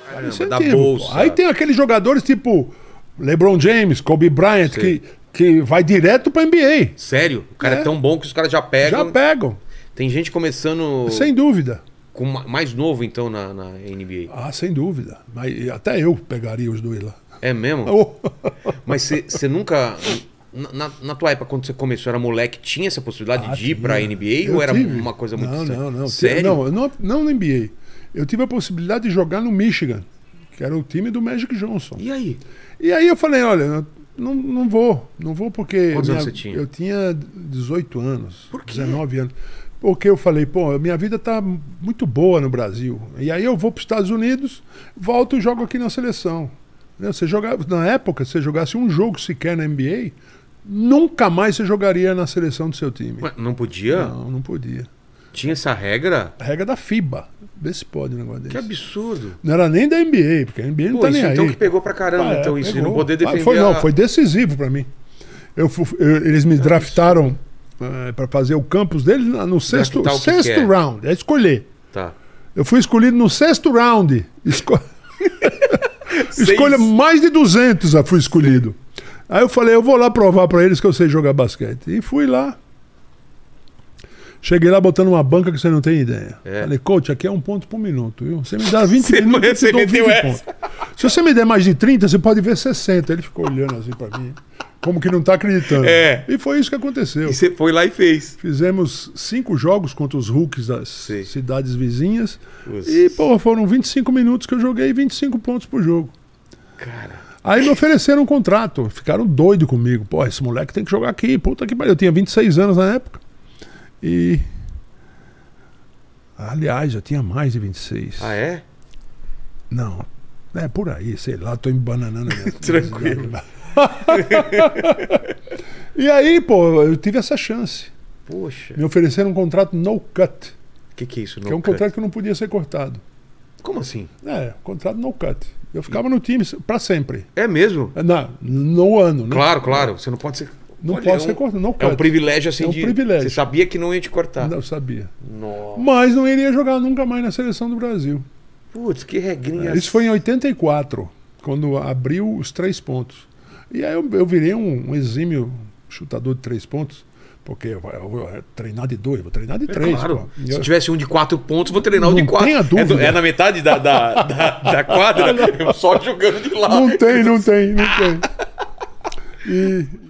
Da bolsa. Aí tem aqueles jogadores tipo LeBron James, Kobe Bryant, que vai direto pra NBA. Sério? O cara é tão bom que os caras já pegam. Já pegam. Tem gente começando... Sem dúvida. Com mais novo, então, na NBA. Ah, sem dúvida. Mas até eu pegaria os dois lá. É mesmo? Oh. Mas você nunca... Na tua época, quando você começou, era moleque, tinha essa possibilidade de ir pra NBA? Ou era uma coisa muito... Não. Sério? Não na NBA. Eu tive a possibilidade de jogar no Michigan, que era o time do Magic Johnson. E aí? E aí eu falei, olha, não vou porque... Quantos anos você tinha? Eu tinha 18 anos. Por quê? 19 anos. Porque eu falei, pô, minha vida tá muito boa no Brasil. E aí eu vou para os Estados Unidos, volto e jogo aqui na seleção. Você jogava, na época, se você jogasse um jogo sequer na NBA, nunca mais você jogaria na seleção do seu time. Ué, não podia? Não podia. Tinha essa regra? A regra da FIBA. Vê se pode um negócio desse. Que absurdo. Não era nem da NBA, porque a NBA não tá nem aí. Então que pegou pra caramba, então isso, de não poder defender foi decisivo pra mim. Eles me draftaram para fazer o campus deles no sexto round. É escolher. Tá. Eu fui escolhido no sexto round. Escolha mais de 200 eu fui escolhido. Aí eu falei, eu vou lá provar pra eles que eu sei jogar basquete. E fui lá. Cheguei lá botando uma banca que você não tem ideia. Falei, coach, aqui é 1 ponto por minuto, viu? Você me dá 20 minutos, eu te dou 20 pontos. Se você me der mais de 30, você pode ver 60. Ele ficou olhando assim pra mim, como que não tá acreditando. E foi isso que aconteceu. E você foi lá e fez. Fizemos 5 jogos contra os rookies das cidades vizinhas. E, pô, foram 25 minutos que eu joguei 25 pontos por jogo. Cara... Aí me ofereceram um contrato. Ficaram doidos comigo. Pô, esse moleque tem que jogar aqui. Puta que pariu. Eu tinha 26 anos na época. E... Aliás, eu tinha mais de 26. Ah, é? Não. É por aí, sei lá. Tô embananando. Tranquilo. E aí, pô, eu tive essa chance. Poxa. Me ofereceram um contrato no cut. O que é isso, no cut? Que é um contrato que não podia ser cortado. Como assim? Contrato no cut. Eu ficava no time pra sempre. É mesmo? No ano, né? Claro. Você não pode ser... Não pode ser cortado. No cut. É um privilégio assim de... privilégio. Você sabia que não ia te cortar? Não, sabia. Nossa. Mas não iria jogar nunca mais na seleção do Brasil. Putz, que regrinha. Isso foi em 84, quando abriu os 3 pontos. E aí eu virei um exímio chutador de 3 pontos. Porque eu vou treinar de 2, vou treinar de 3. Claro. Se tivesse um de 4 pontos, vou treinar o de 4. Não tenha dúvida. É na metade da quadra? Eu só jogando de lado. Não tem.